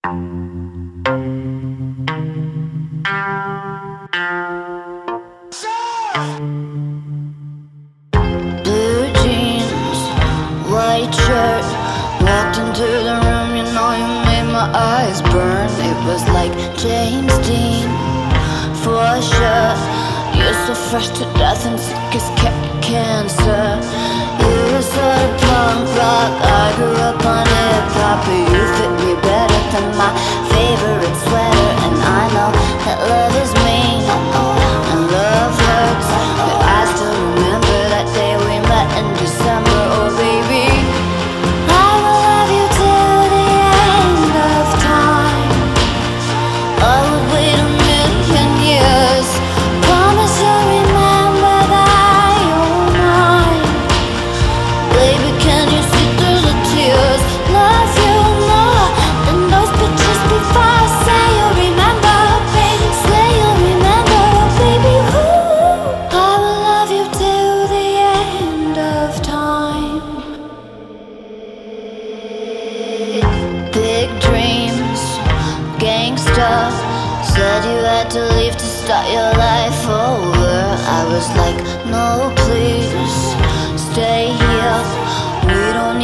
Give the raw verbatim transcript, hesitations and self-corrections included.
Blue jeans, white shirt, walked into the room, you know you made my eyes burn. It was like James Dean, for sure. You're so fresh to death and sick as ca cancer. You were sort of punk rock, I grew up on hip-hop, but you fit me better than my favorite sweater. And I know that love is mean, and love hurts, but I still remember that day we met in December. Oh baby, I will love you till the end of time. I would wait a million years. Promise you'll remember that you're mine. Baby, can you see through the tears? Love you more than those pictures before. Say you'll remember, baby. Say you'll remember, baby. Ooh, I will love you till the end of time. Big dreams, gangsta. Said you had to leave to start your life over. I was like, no, please, stay here. We don't